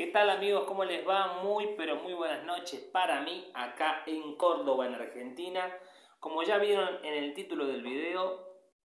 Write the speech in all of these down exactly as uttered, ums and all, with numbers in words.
¿Qué tal amigos? ¿Cómo les va? Muy pero muy buenas noches para mí acá en Córdoba, en Argentina. Como ya vieron en el título del video,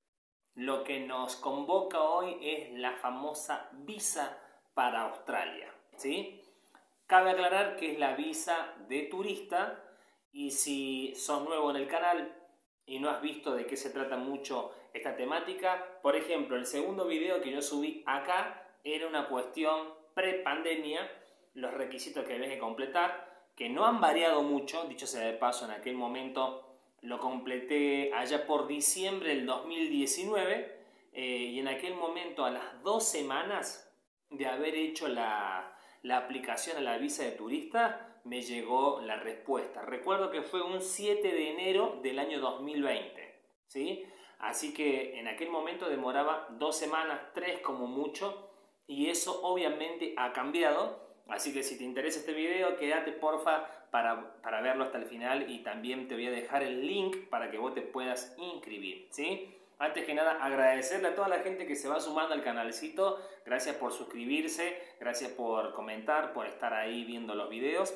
lo que nos convoca hoy es la famosa visa para Australia, ¿sí? Cabe aclarar que es la visa de turista y si sos nuevo en el canal y no has visto de qué se trata mucho esta temática, por ejemplo, el segundo video que yo subí acá era una cuestión pre-pandemia, los requisitos que debes de completar, que no han variado mucho, dicho sea de paso, en aquel momento lo completé allá por diciembre del dos mil diecinueve eh, y en aquel momento a las dos semanas de haber hecho la, la aplicación a la visa de turista me llegó la respuesta. Recuerdo que fue un siete de enero del año dos mil veinte, ¿sí? Así que en aquel momento demoraba dos semanas, tres como mucho, y eso obviamente ha cambiado. Así que si te interesa este video, quédate porfa para, para verlo hasta el final y también te voy a dejar el link para que vos te puedas inscribir, ¿sí? Antes que nada, agradecerle a toda la gente que se va sumando al canalcito. Gracias por suscribirse, gracias por comentar, por estar ahí viendo los videos.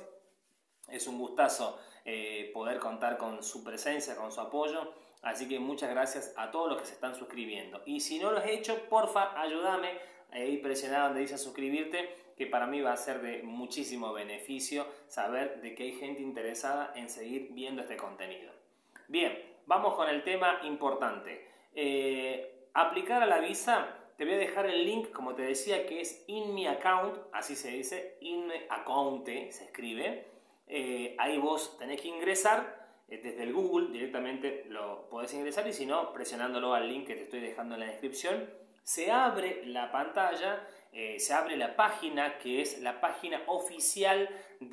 Es un gustazo eh, poder contar con su presencia, con su apoyo. Así que muchas gracias a todos los que se están suscribiendo. Y si no lo has hecho, porfa, ayúdame ahí presionar donde dice suscribirte, que para mí va a ser de muchísimo beneficio saber de que hay gente interesada en seguir viendo este contenido. Bien, vamos con el tema importante. Eh, aplicar a la visa, te voy a dejar el link, como te decía, que es In My Account, así se dice, In My Account se escribe. Eh, ahí vos tenés que ingresar eh, desde el Google, directamente lo podés ingresar y si no, presionándolo al link que te estoy dejando en la descripción, se abre la pantalla, eh, se abre la página que es la página oficial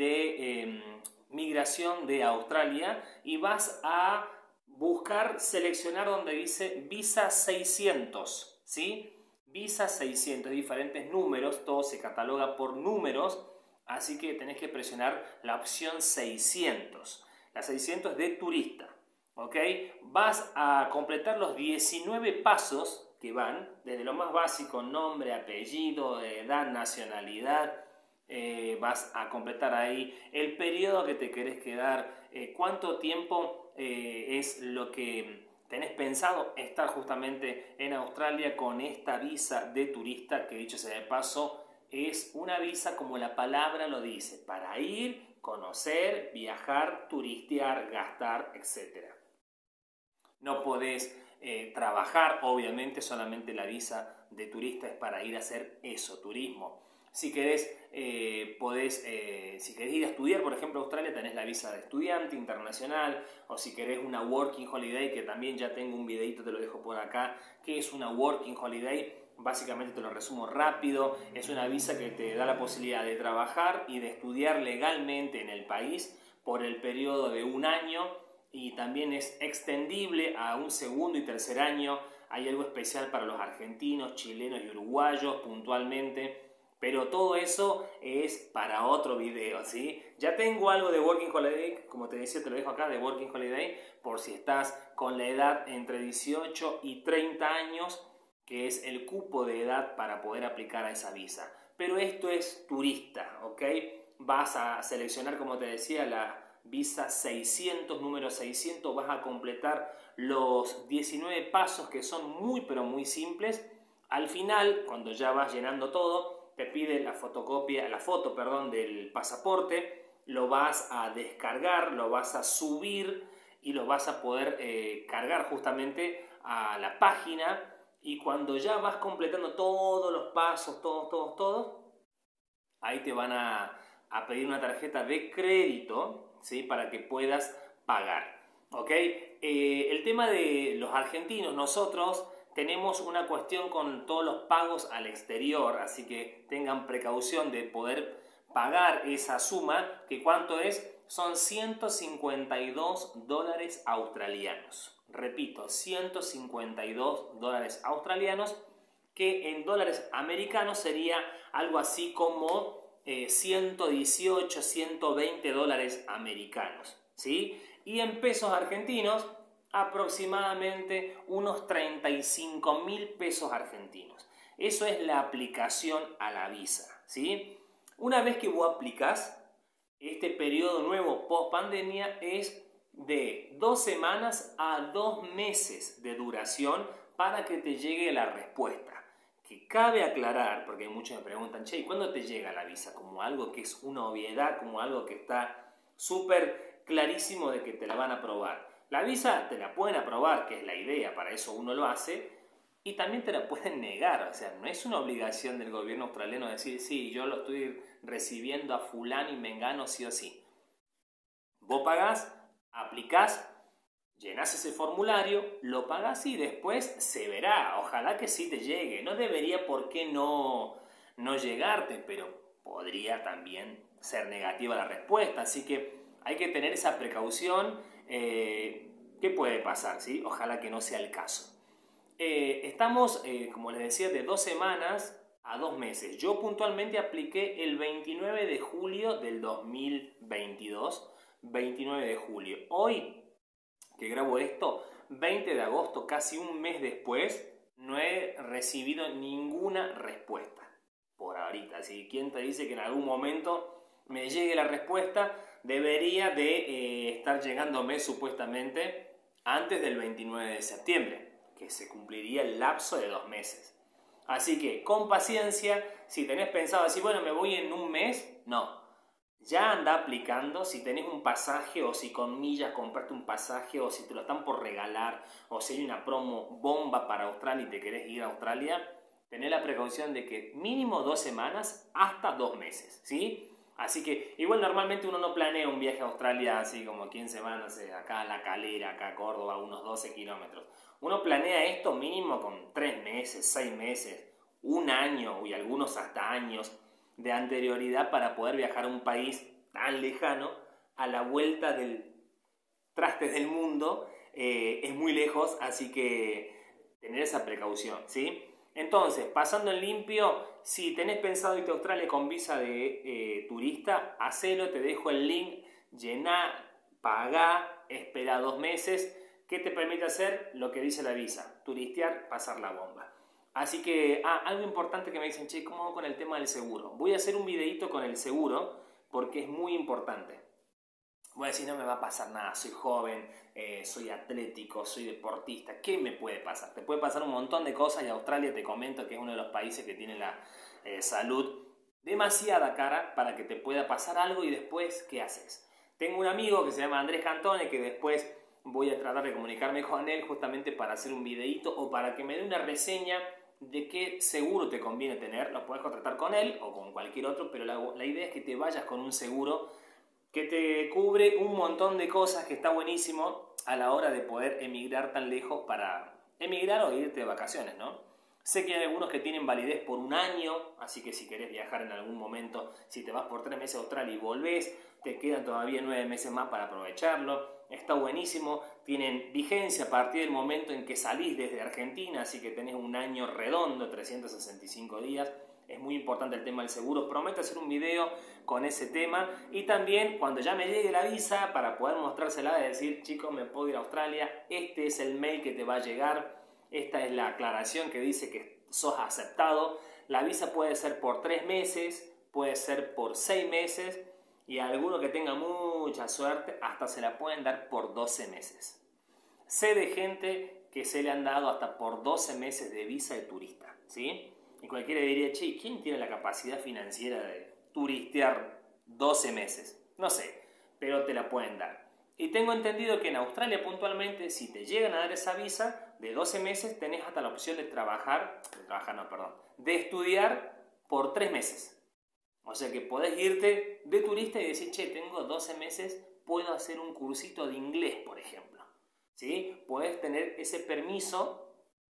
de eh, migración de Australia y vas a buscar, seleccionar donde dice Visa seiscientos, ¿sí? Visa seiscientos, diferentes números, todo se cataloga por números, así que tenés que presionar la opción seiscientos. La seiscientos de turista, ¿ok? Vas a completar los diecinueve pasos que van, desde lo más básico, nombre, apellido, edad, nacionalidad, eh, vas a completar ahí el periodo que te querés quedar, eh, cuánto tiempo eh, es lo que tenés pensado estar justamente en Australia con esta visa de turista, que dicho sea de paso, es una visa como la palabra lo dice, para ir, conocer, viajar, turistear, gastar, etcétera. No podés eh, trabajar, obviamente solamente la visa de turista es para ir a hacer eso, turismo. Si querés, eh, podés, eh, si querés ir a estudiar, por ejemplo, a Australia, tenés la visa de estudiante internacional, o si querés una Working Holiday, que también ya tengo un videito, te lo dejo por acá, que es una Working Holiday. Básicamente te lo resumo rápido, es una visa que te da la posibilidad de trabajar y de estudiar legalmente en el país por el periodo de un año y también es extendible a un segundo y tercer año. Hay algo especial para los argentinos, chilenos y uruguayos puntualmente, pero todo eso es para otro video, ¿sí? Ya tengo algo de Working Holiday, como te decía, te lo dejo acá, de Working Holiday, por si estás con la edad entre dieciocho y treinta años, que es el cupo de edad para poder aplicar a esa visa. Pero esto es turista, ¿ok? Vas a seleccionar, como te decía, la visa seiscientos, número seiscientos, vas a completar los diecinueve pasos que son muy pero muy simples. Al final, cuando ya vas llenando todo, te pide la fotocopia, la foto, perdón, del pasaporte, lo vas a descargar, lo vas a subir y lo vas a poder eh, cargar justamente a la página. Y cuando ya vas completando todos los pasos, todos, todos, todos, ahí te van a, a pedir una tarjeta de crédito, ¿sí? Para que puedas pagar, ¿ok? Eh, el tema de los argentinos, nosotros tenemos una cuestión con todos los pagos al exterior, así que tengan precaución de poder pagar esa suma, que ¿cuánto es? Son ciento cincuenta y dos dólares australianos. Repito, ciento cincuenta y dos dólares australianos, que en dólares americanos sería algo así como eh, ciento dieciocho, ciento veinte dólares americanos, ¿sí? Y en pesos argentinos, aproximadamente unos treinta y cinco mil pesos argentinos. Eso es la aplicación a la visa, ¿sí? Una vez que vos aplicás, este periodo nuevo post pandemia es de dos semanas a dos meses de duración para que te llegue la respuesta. Que cabe aclarar, porque muchos me preguntan, che, ¿y cuándo te llega la visa? Como algo que es una obviedad, como algo que está súper clarísimo de que te la van a aprobar. La visa te la pueden aprobar, que es la idea, para eso uno lo hace, y también te la pueden negar. O sea, no es una obligación del gobierno australiano decir, sí, yo lo estoy recibiendo a fulano y mengano sí o sí. Vos pagás, aplicás, llenás ese formulario, lo pagás y después se verá. Ojalá que sí te llegue. No debería por qué no, no llegarte, pero podría también ser negativa la respuesta. Así que hay que tener esa precaución. Eh, ¿Qué puede pasar? ¿Sí? Ojalá que no sea el caso. Eh, estamos, eh, como les decía, de dos semanas a dos meses. Yo puntualmente apliqué el veintinueve de julio del dos mil veintidós. veintinueve de julio. Hoy que grabo esto, veinte de agosto, casi un mes después, no he recibido ninguna respuesta. Por ahorita. Si quien te dice que en algún momento me llegue la respuesta, debería de eh, estar llegándome supuestamente antes del veintinueve de septiembre, que se cumpliría el lapso de dos meses. Así que, con paciencia, si tenés pensado así, bueno, me voy en un mes, no. Ya anda aplicando, si tenés un pasaje o si con millas compraste un pasaje o si te lo están por regalar o si hay una promo bomba para Australia y te querés ir a Australia, tenés la precaución de que mínimo dos semanas hasta dos meses, ¿sí? Así que igual normalmente uno no planea un viaje a Australia así como quince semanas, acá a La Calera, acá a Córdoba, unos doce kilómetros. Uno planea esto mínimo con tres meses, seis meses, un año y algunos hasta años de anterioridad para poder viajar a un país tan lejano, a la vuelta del traste del mundo, eh, es muy lejos, así que tener esa precaución, ¿sí? Entonces, pasando en limpio, si tenés pensado irte a Australia con visa de eh, turista, hacelo, te dejo el link, llená, pagá, espera dos meses, que te permite hacer lo que dice la visa, turistear, pasar la bomba. Así que, ah, algo importante que me dicen, che, ¿cómo hago con el tema del seguro? Voy a hacer un videito con el seguro porque es muy importante. Voy a decir, no me va a pasar nada, soy joven, eh, soy atlético, soy deportista, ¿qué me puede pasar? Te puede pasar un montón de cosas y Australia te comento que es uno de los países que tiene la eh, salud demasiada cara para que te pueda pasar algo y después, ¿qué haces? Tengo un amigo que se llama Andrés Cantone que después voy a tratar de comunicarme con él justamente para hacer un videito o para que me dé una reseña de qué seguro te conviene tener. Lo puedes contratar con él o con cualquier otro, pero la, la idea es que te vayas con un seguro que te cubre un montón de cosas, que está buenísimo a la hora de poder emigrar tan lejos para emigrar o irte de vacaciones, ¿no? Sé que hay algunos que tienen validez por un año, así que si querés viajar en algún momento, si te vas por tres meses a Australia y volvés, te quedan todavía nueve meses más para aprovecharlo. Está buenísimo, tienen vigencia a partir del momento en que salís desde Argentina, así que tenés un año redondo, trescientos sesenta y cinco días. Es muy importante el tema del seguro. Prometo hacer un video con ese tema y también cuando ya me llegue la visa para poder mostrársela de decir, chicos, me puedo ir a Australia, este es el mail que te va a llegar, esta es la aclaración que dice que sos aceptado. La visa puede ser por tres meses, puede ser por seis meses y a alguno que tenga mucha suerte hasta se la pueden dar por doce meses. Sé de gente que se le han dado hasta por doce meses de visa de turista, ¿sí? Y cualquiera diría, che, ¿quién tiene la capacidad financiera de turistear doce meses? No sé, pero te la pueden dar. Y tengo entendido que en Australia puntualmente, si te llegan a dar esa visa de doce meses, tenés hasta la opción de trabajar, de trabajar no, perdón, de estudiar por tres meses. O sea que podés irte de turista y decir, che, tengo doce meses, puedo hacer un cursito de inglés, por ejemplo. ¿Sí? Podés tener ese permiso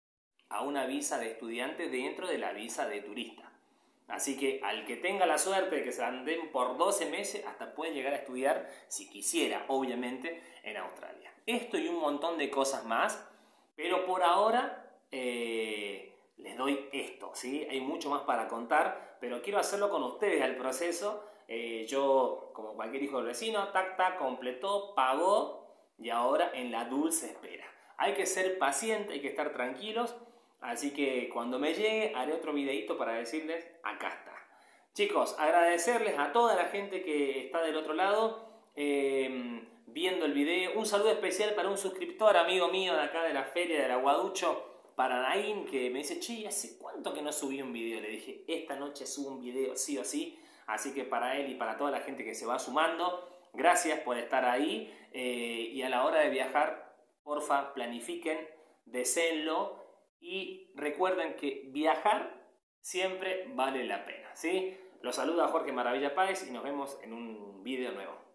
a una visa de estudiante dentro de la visa de turista. Así que al que tenga la suerte de que se anden por doce meses, hasta puede llegar a estudiar, si quisiera, obviamente, en Australia. Esto y un montón de cosas más, pero por ahora eh, les doy esto, ¿sí? Hay mucho más para contar, pero quiero hacerlo con ustedes al proceso. Eh, yo, como cualquier hijo del vecino, tac, tac, completó, pagó y ahora en la dulce espera. Hay que ser paciente, hay que estar tranquilos. Así que cuando me llegue haré otro videito para decirles, acá está. Chicos, agradecerles a toda la gente que está del otro lado eh, viendo el video. Un saludo especial para un suscriptor, amigo mío de acá de la feria del Aguaducho, para Naín, que me dice, che, ¿hace cuánto que no subí un video? Le dije, esta noche subo un video sí o sí. Así que para él y para toda la gente que se va sumando, gracias por estar ahí. Eh, y a la hora de viajar, porfa, planifiquen, deseenlo y recuerden que viajar siempre vale la pena, ¿sí? Los saluda Jorge Maravilla Páez y nos vemos en un video nuevo.